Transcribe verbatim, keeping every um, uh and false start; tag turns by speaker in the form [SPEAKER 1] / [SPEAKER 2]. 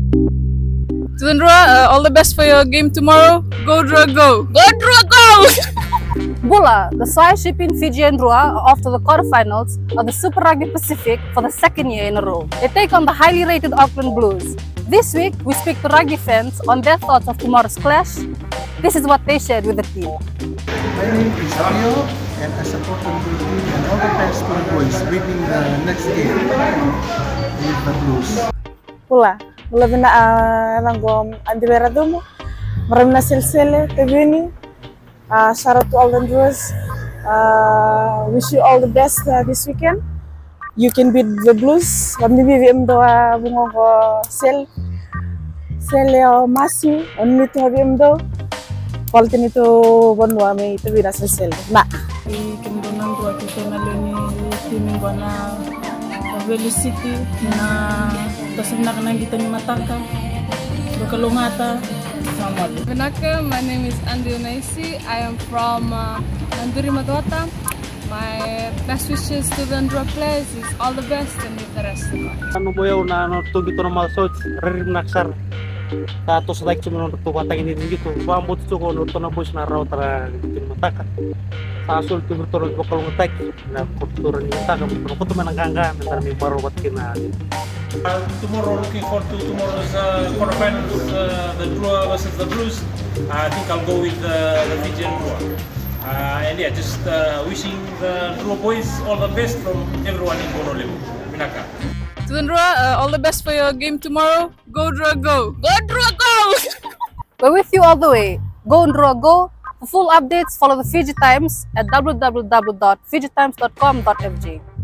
[SPEAKER 1] Tulindrua, uh, all the best for your game tomorrow. Go Drua go! Go Drua go!
[SPEAKER 2] Bula, the Swire Shipping Fiji and Drua are off to the quarterfinals of the Super Rugby Pacific for the second year in a row. They take on the highly rated Auckland Blues. This week, we speak to rugby fans on their thoughts of tomorrow's clash. This is what they shared with the team.
[SPEAKER 3] My name is Rio, and I support the Blue team and all the best for the boys winning the next game with the Blues.
[SPEAKER 4] Bula, bula bina rangom andi beradumo, maramna silsile tebini. Uh, shout out to all the viewers. Uh, wish you all the best uh, this weekend. You can beat the Blues. Kami bibim doa bungo ko sel sel o masi. Oni tu bibim do. Kalau itu bonwa me itu bina sel sel. Na.
[SPEAKER 1] Kimbonan Drua kita nalini timing gona Valley City na kasina kana kita ni matangka. Bakalungata.
[SPEAKER 5] Vinaka, my name is Andy Unaisi. I am from uh, Anduri Matwata. My best wishes to the Andhra players is all the best and with the rest of us.
[SPEAKER 6] Ano mo yaw na ano to gito na malsot rerim naksar tato sa like sumunod to patay ni dito pamot to ko no to na boys na raw tara dito mataka sa asul to to ko kalong attack na kultura ni mataka mo ko to mananganga na may barobat kina.
[SPEAKER 7] Uh, tomorrow, looking forward to tomorrow's uh, quarterfinals, uh, the Drua versus the Blues. Uh, I think I'll go with uh, the Fijian Drua. Uh, and yeah, just uh, wishing the Drua boys all the best from everyone in Honolulu. Vinaka.
[SPEAKER 1] Tulindrua, uh, all the best for your game tomorrow. Go Drua go! Go Drua go!
[SPEAKER 2] We're with you all the way. Go Drua go! For full updates, follow the Fiji Times at w w w dot fiji times dot com dot f j.